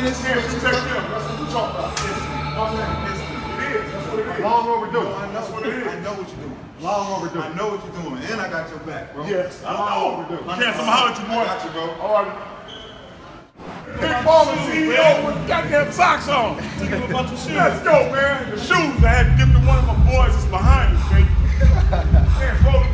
this here. That's what we talk about. It is. That's what it is. Long overdue. I know. That's what it is. I know what you're doing. Long overdue. I know what you're doing, and I got your back, bro. Yes, I Long know. overdue. Can't somehow holler at you, boy. I got you, bro. All right. Big baller CEO with goddamn socks on. Took him a bunch of shoes. Let's go, man. The shoes I had to give to one of my boys that's behind us, baby. Man,